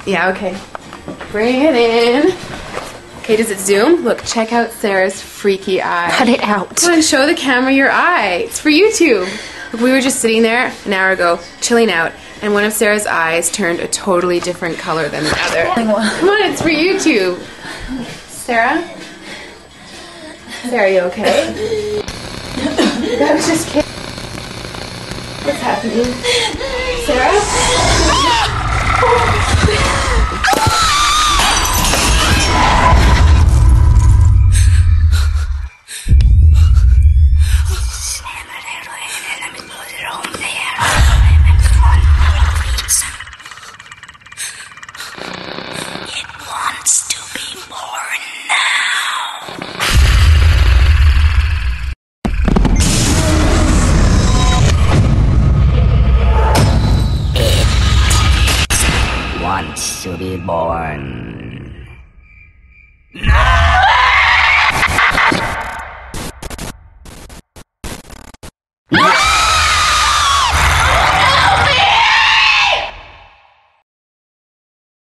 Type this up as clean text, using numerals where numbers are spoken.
Yeah, okay. Bring it in. Okay, does it zoom? Look, check out Sarah's freaky eye. Cut it out. Come on, show the camera your eye. It's for YouTube. Look, we were just sitting there an hour ago, chilling out, and one of Sarah's eyes turned a totally different color than the other. Come on, it's for YouTube. Sarah? Sarah, are you okay? That was just kidding. What's happening? Sarah? Wants to be born. No!